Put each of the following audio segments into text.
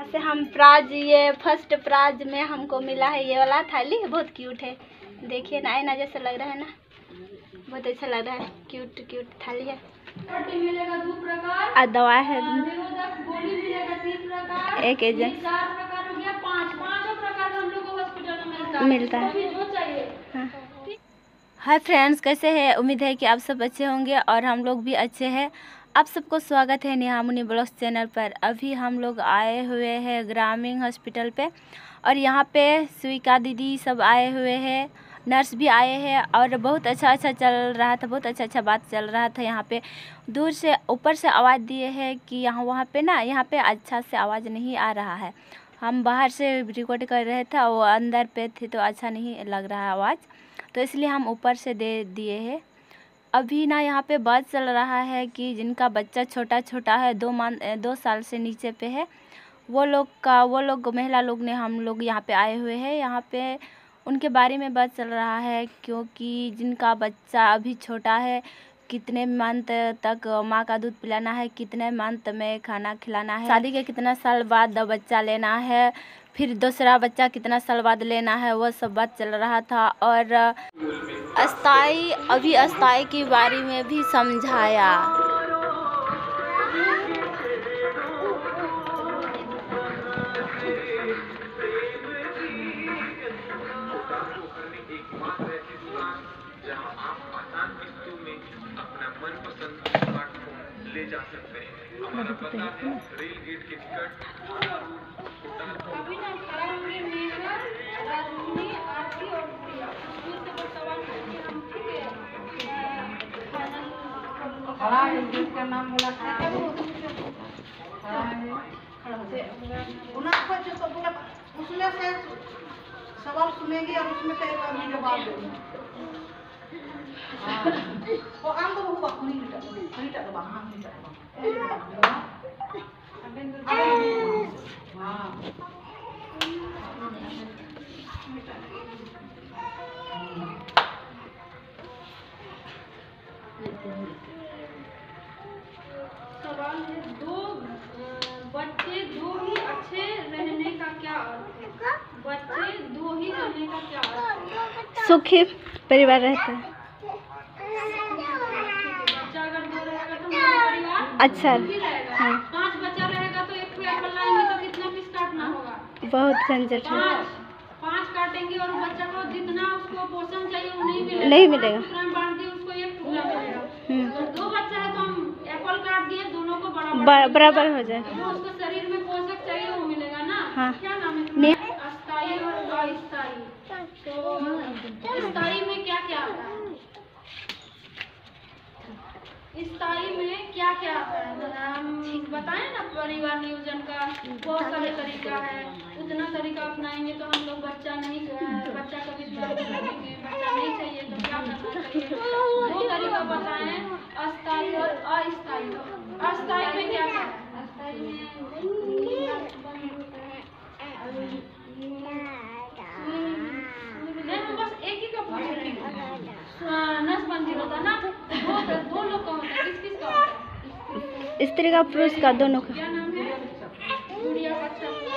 से हम प्राइज, ये फर्स्ट प्राइज में हमको मिला है ये वाला थाली। बहुत क्यूट है, देखिए ना, आईना जैसा लग रहा है ना, बहुत अच्छा लग रहा है। क्यूट क्यूट थाली है। मिलेगा 2 प्रकार और दवा है गोली मिलेगा 3 प्रकार, एक एजेंट 4 प्रकार हो गया, 5 प्रकार हम लोग को हॉस्पिटल में मिलता है। जो चाहिए। हाँ। हाय फ्रेंड्स, कैसे हैं? उम्मीद है कि आप सब अच्छे होंगे और हम लोग भी अच्छे हैं। आप सबको स्वागत है नेहा मुनि ब्लॉग्स चैनल पर। अभी हम लोग आए हुए हैं ग्रामीण हॉस्पिटल पे और यहाँ पे स्वीका दीदी सब आए हुए हैं, नर्स भी आए हैं और बहुत अच्छा चल रहा था, बहुत अच्छा बात चल रहा था। यहाँ पे दूर से ऊपर से आवाज़ दिए हैं कि वहाँ पे ना, यहाँ पे अच्छा से आवाज़ नहीं आ रहा है। हम बाहर से रिकॉर्ड कर रहे थे, वो अंदर पे थे तो अच्छा नहीं लग रहा है आवाज़, तो इसलिए हम ऊपर से दे दिए हैं। अभी ना यहाँ पे बात चल रहा है कि जिनका बच्चा छोटा है, 2 साल से नीचे पे है, वो लोग महिला लोग ने, हम लोग यहाँ पे आए हुए हैं। यहाँ पे उनके बारे में बात चल रहा है, क्योंकि जिनका बच्चा अभी छोटा है, कितने मंथ तक माँ का दूध पिलाना है, कितने मंथ में खाना खिलाना है, शादी के कितना साल बाद बच्चा लेना है, फिर दूसरा बच्चा कितना साल बाद लेना है, वो सब बात चल रहा था। और अस्थाई के बारे में भी समझाया। ले जा सकते हैं। हमारा पता है रेल गेट के टिकट। अभी ना खड़ा होंगे नेहा, राजनी, आरती और प्रिया। स्कूल से बस सवाल पूछिए हम, ठीक है? खड़ा है, जिसका नाम बोला खड़ा है। उन्हें जो बोला उसमें से सवाल सुनेंगे और उसमें से एक आदमी जवाब देंगे। वो आम तो बहुत नहीं लिखा तो बाहर नहीं लिखा। हाँ। सवाल है, बच्चे दो ही अच्छे रहने का क्या अर्थ है? बच्चे दो ही रहने का क्या अर्थ है? सुखी परिवार रहता है। बच्चा अगर 2 रहेगा तो परिवार अच्छा। हाँ। 5 बच्चा रहेगा तो एक एप्पल लाएंगे तो कितना पीस काटना होगा? बहुत झंझट है। 5 काटेंगे और बच्चा को जितना उसको पोषण चाहिए वो नहीं मिलेगा। बांट दिए उसको 1 टुकड़ा मिलेगा। तो 2 बच्चा है तो हम एप्पल काट दिए, दोनों को बराबर हो जाए। जो उसको शरीर में पोषक चाहिए वो मिलेगा ना। हाँ। क्या नाम है? अस्थाई और अस्थाई। तो अस्थाई में क्या क्या आता है? स्थाई में क्या क्या आता है? हम बताएं ना, परिवार नियोजन का बहुत सारे तरीका है। उतना तरीका अपनाएंगे तो हम लोग बच्चा कभी लगेंगे, बच्चा नहीं चाहिए तो क्या करना चाहिए? 2 तरीका बताएं, अस्थाई और अस्थाई। अस्थाई में क्या क्या है? अस्थाई में हम बस एक ही का पूछ रहे हैं। नसबंदी होता ना, 2 लोग का होता है। किस का होता है? स्त्री का पुरुष का, दोनों का। क्या नाम है? गुड़िया का।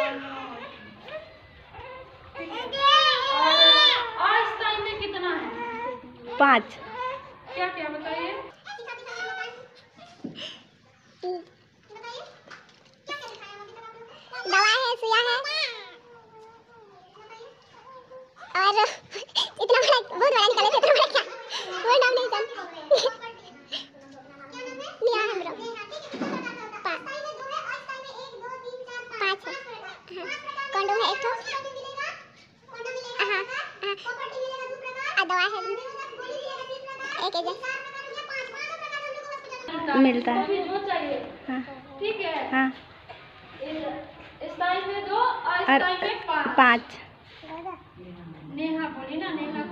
और अस्थाई में कितना है? 5। क्या क्या बताइए? दवा है, सुइया है और इतना बड़ा, बहुत बड़ा निकाले थे, इतना बड़ा क्या, वो नाम नहीं जानते। निया हम लोग 5 है। कंडोम है 1 ठो। हाँ, दवा है 1 एजेंट मिलता है। जो चाहिए। हाँ। ठीक है। हाँ। अस्थाई में 2, अस्थाई में 5। नेहा बोली ना, नेहा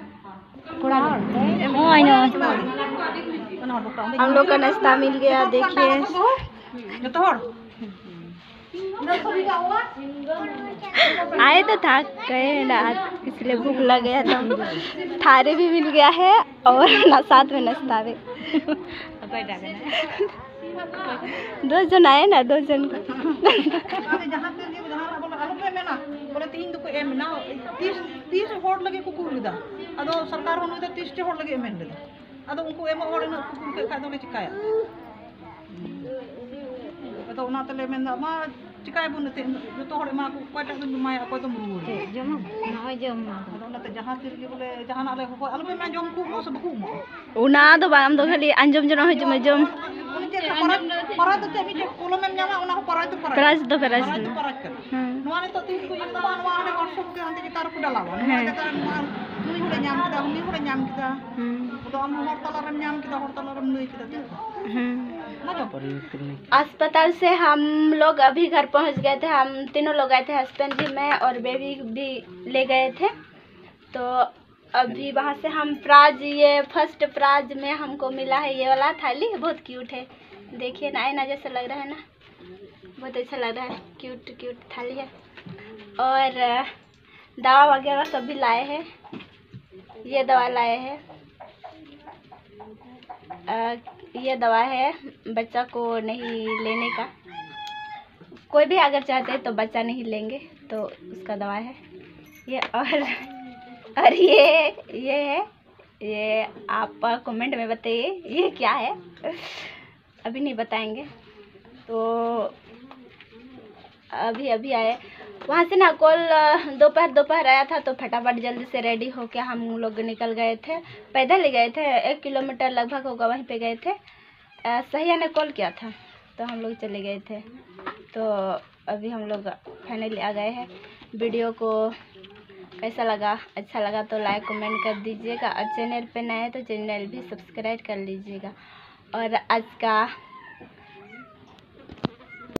हम लोग का नाश्ता मिल गया, देखिए। आए तो था गए ना, इसलिए भूख लग गया तो थारे भी मिल गया है और साथ में नाश्ता भी। 2 जन आए ना, 2 जन एम ना 30 हॉट लगे को कुल लेदा अदो सरकार होनो 30 टे हॉट लगे एम लेदा अदो उनको एम हॉट ना कुल के खादो ले चिकाया अदो उना तले मेंदा मा चिकाय बुनते जो हॉट मा को कोटा दन माया को तो मुरुड़ जम ना जम अदो उना ते जहां तिरगे बोले जहां आले हो आलो में जम को मो सब को मो उना दो बाम दो खाली अंजम जनो हो जम para tu cek ni kalau memang orang para itu para prize दो para itu para kan nuan itu tu itu yang nuan nuan ada workshop ke nanti kita harus udah lawan nuan kita nuan ini udah nyam kita udah am hortalaran nyam kita hortalaran nui kita tu अस्पताल से हम लोग अभी घर पहुंच गए थे। हम तीनों लोग आए थे, हस्बैंड भी, मैं और बेबी भी ले गए थे। तो अभी वहाँ से हम प्राज, ये फर्स्ट प्राज में हमको मिला है ये वाला थाली। बहुत क्यूट है, देखिए ना, आईना जैसा लग रहा है ना, बहुत अच्छा लग रहा है। क्यूट क्यूट थाली है। और दवा वगैरह सब भी लाए हैं। ये दवा लाए हैं, ये दवा है बच्चा को नहीं लेने का। कोई भी अगर चाहते हैं तो बच्चा नहीं लेंगे तो उसका दवा है ये। और ये है, ये आप कमेंट में बताइए ये क्या है। अभी नहीं बताएंगे। तो अभी आए वहाँ से ना। कल दोपहर आया था तो फटाफट जल्दी से रेडी होके हम लोग निकल गए थे। पैदल ही गए थे, 1 किलोमीटर लगभग होगा, वहीं पे गए थे। सहिया ने कॉल किया था तो हम लोग चले गए थे। तो अभी हम लोग फाइनली आ गए हैं। वीडियो को कैसा लगा, अच्छा लगा तो लाइक कमेंट कर दीजिएगा। और चैनल पे नए हैं तो चैनल भी सब्सक्राइब कर लीजिएगा। और आज का